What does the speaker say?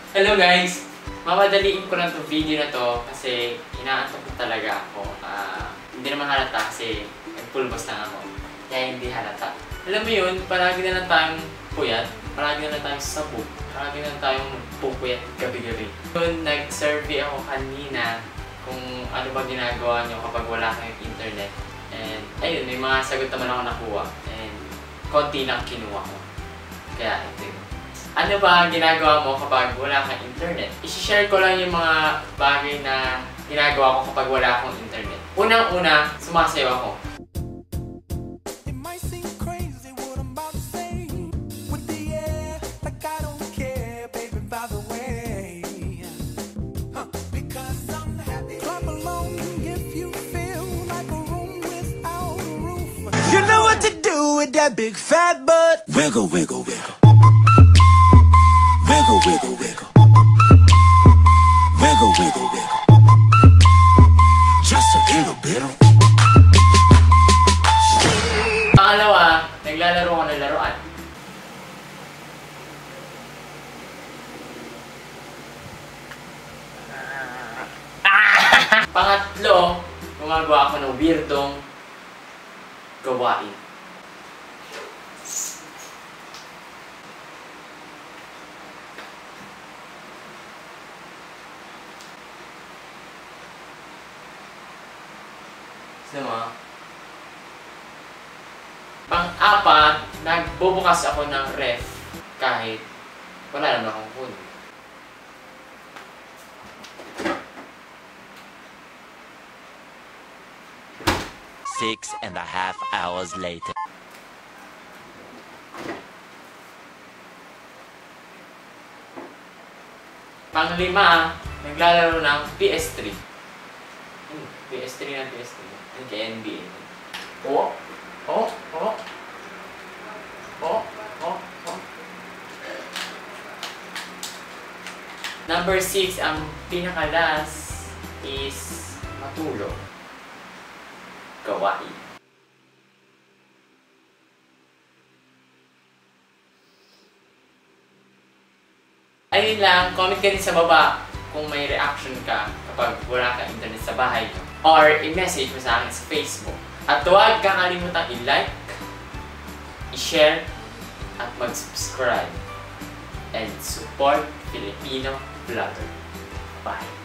Hello guys! Mamadaliin ko lang itong video na to kasi inaantok ko talaga ako. Hindi naman halata kasi nagpulbos lang ako. Kaya hindi halata. Alam mo yun, palagi na lang tayong puyat. Palagi na lang tayong sabog. Palagi na lang tayong pupuyat gabi-gabi. Yun, nag-survey ako kanina kung ano ba ginagawa nyo kapag wala kayong internet. And ayun, may mga sagot naman ako nakuha. And konti lang kinuha ko. Kaya ito yun. Ano ba ang ginagawa mo kapag wala kang internet? I-share ko lang yung mga bagay na ginagawa ko kapag wala akong internet. Unang-una, sumasayaw ako. You know what to do with that big fat butt. Wiggle, wiggle, wiggle. Wiggle, wiggle, wiggle. Wiggle, wiggle, wiggle. Just a little bit of... Pangalawa, naglalaro ko ng laruan. Pangatlo, gumagawa ako ng weirdong gawain. Diba? Pang-apat, nagbubukas ako ng ref kahit wala naman akong phone. Six and a half hours later. Pang-lima, naglalaro ng PS3. PS3 na PS3. Kaya NBA. Oh! Oh! Oh! Oh! Oh! Oh! Number 6, ang pinaka-last is matulog. Gawain. Ayun lang, comment ka din sa baba kung may reaction ka kapag wala kang internet sa bahay nyo. Or i-message mo sa akin sa Facebook. At huwag kakalimutan i-like, i-share, at mag-subscribe. And support Filipino vlogger. Bye!